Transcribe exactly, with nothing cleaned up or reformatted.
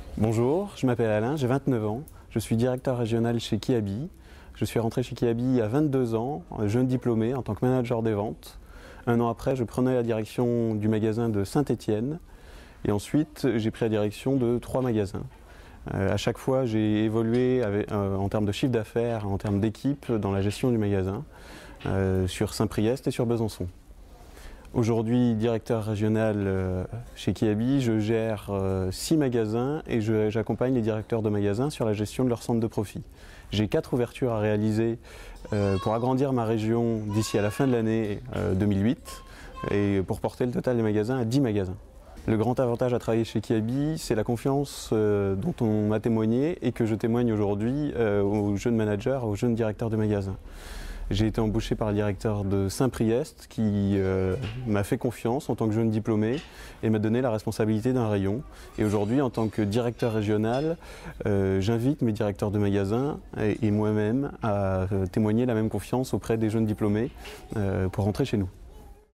Bonjour, je m'appelle Alain, j'ai vingt-neuf ans, je suis directeur régional chez Kiabi. Je suis rentré chez Kiabi à vingt-deux ans, jeune diplômé en tant que manager des ventes. Un an après, je prenais la direction du magasin de Saint-Étienne et ensuite j'ai pris la direction de trois magasins. Euh, à chaque fois, j'ai évolué avec, euh, en termes de chiffre d'affaires, en termes d'équipe dans la gestion du magasin, euh, sur Saint-Priest et sur Besançon. Aujourd'hui, directeur régional euh, chez Kiabi, je gère euh, six magasins et j'accompagne les directeurs de magasins sur la gestion de leur centre de profit. J'ai quatre ouvertures à réaliser euh, pour agrandir ma région d'ici à la fin de l'année euh, deux mille huit et pour porter le total des magasins à dix magasins. Le grand avantage à travailler chez Kiabi, c'est la confiance euh, dont on m'a témoigné et que je témoigne aujourd'hui euh, aux jeunes managers, aux jeunes directeurs de magasins. J'ai été embauché par le directeur de Saint-Priest qui euh, m'a fait confiance en tant que jeune diplômé et m'a donné la responsabilité d'un rayon. Et aujourd'hui, en tant que directeur régional, euh, j'invite mes directeurs de magasins et, et moi-même à euh, témoigner la même confiance auprès des jeunes diplômés euh, pour rentrer chez nous.